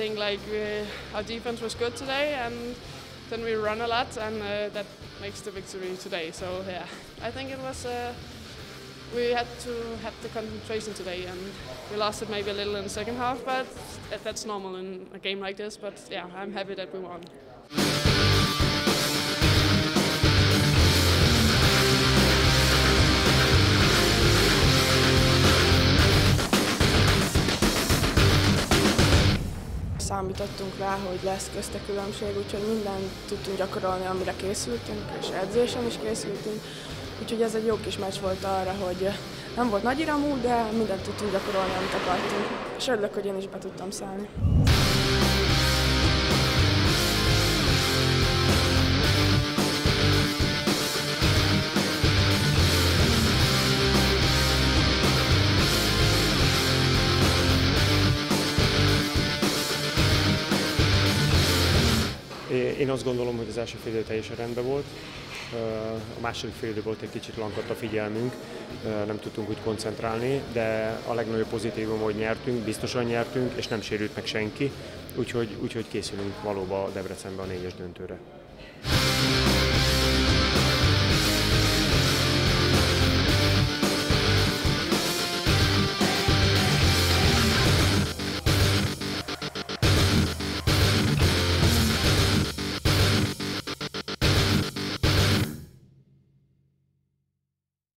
think like our defense was good today, and then we run a lot, and that makes the victory today. So yeah, I think it was. We had to have the concentration today, and we lost it maybe a little in the second half, but that's normal in a game like this. But yeah, I'm happy that we won. Számítottunk rá, hogy lesz közte különbség, úgyhogy mindent tudtunk gyakorolni, amire készültünk, és edzésen is készültünk. Úgyhogy ez egy jó kis meccs volt arra, hogy nem volt nagy iramú, de mindent tudtunk gyakorolni, amit akartunk. És örülök, hogy én is be tudtam szállni. Én azt gondolom, hogy az első fél idő teljesen rendben volt. A második fél idő volt egy kicsit lankadt a figyelmünk, nem tudtunk úgy koncentrálni, de a legnagyobb pozitívum, hogy nyertünk, biztosan nyertünk, és nem sérült meg senki, úgyhogy készülünk valóban Debrecenbe a 4-es döntőre.